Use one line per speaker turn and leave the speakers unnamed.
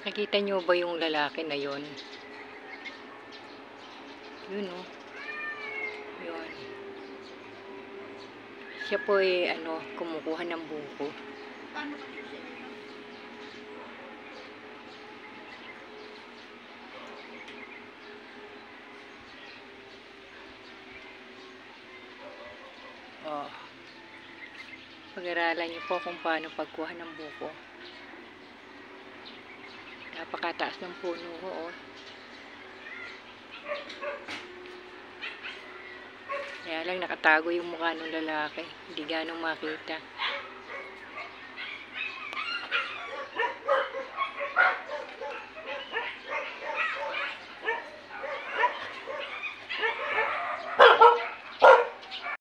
Nakikita niyo ba yung lalaki na yon? Yun oh. Yun. Siya po ay kumukuha ng buko. Oh. Pag-aralan niyo po kung paano pagkuha ng buko. Napakataas ng puno ko oh. Kaya lang nakatago yung mukha ng lalaki. Hindi ganong makita.